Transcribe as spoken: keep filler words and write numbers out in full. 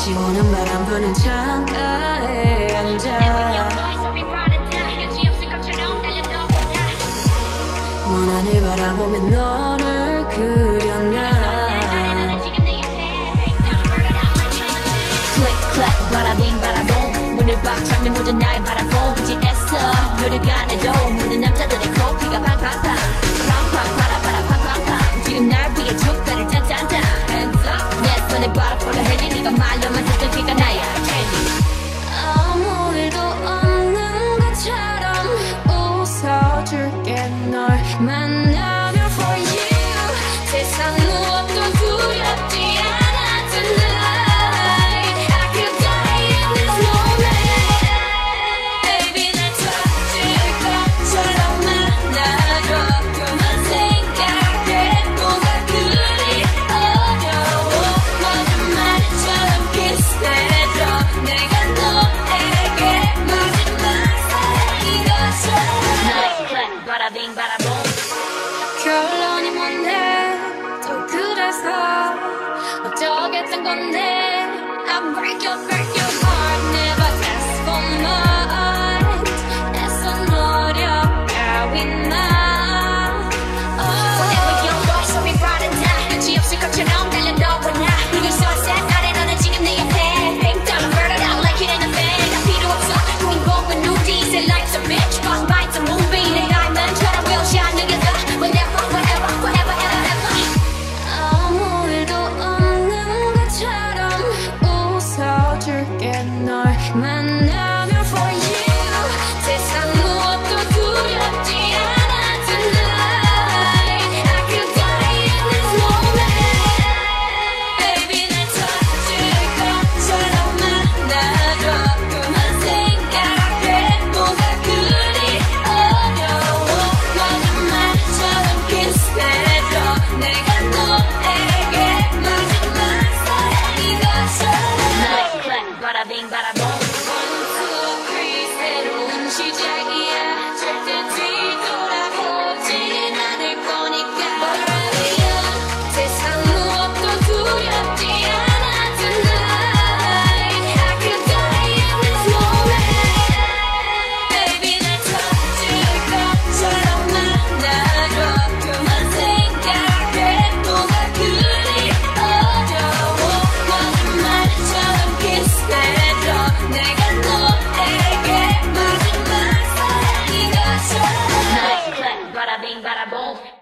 시원한 바람 부는 창가에 앉아 먼 하늘 바라보며 너를 그려놔 클릭 클릭 바라빙 바라봉 문을 박 잠든 모든 나의 바라봉 굳이 애써 노력 안 해도 모든 남자들의 코피가 팡팡팡 팡팡 파라파라 팡팡팡 지금 날 위해 족가를 짠짠짠 Hands up 내 손에 바라보려 해니 네가 말로만 듣던 귀가 나야 제니 아무 일도 없는 것처럼 웃어줄게 널 만나면 for you 세상 무엇도 두렵지 않아 tonight I could die in this moment Baby 날 터질 것처럼 만나줘 그만 생각해 뭐가 그리 어려워 모든 말처럼 키스해줘 내가 너에게 마지막 사랑인 것처럼 클릭 클릭 바라빙 바라봉 결론이 뭔데 또 그래서 어쩌겠단 건데 I break your break your heart never ask for more 애써 노력 따윈 마 Whenever your voice soaring bright and high 끝이 없을 것처럼 달려 너와 나 붉은 sunset 아래 너는 지금 내 옆에 Pink dollar burn it out like it ain't a fan 다 필요 없어 주인공은 누디 Say life's a bitch Boss bites a movie 내 diamond처럼 will shine together Whenever, wherever, wherever, ever, ever 아무 일도 없는 것처럼 웃어줄게 널 만나면 for you 세상 무엇도 두렵지 않아 tonight I could die in this moment Baby 날 터질 것처럼 만나줘 그만 생각해 뭐가 그리 어려워 모든 말처럼 키스해줘 내가 너에게 마지막 사랑인 것처럼 Click click 바라빙 바라봉 One, two, three 새로운 시작이야 절대 뒤돌아보진 않을 거니까 Boombayah 세상 무엇도 두렵지 않아 tonight I could die in this moment Baby 날 터질 것처럼 만나줘 그만 생각해 뭐가 그리 어려워 모든 말처럼 키스해줘 내가 너에게 마지막 사랑인 것처럼 Click click 바라빙 바라봉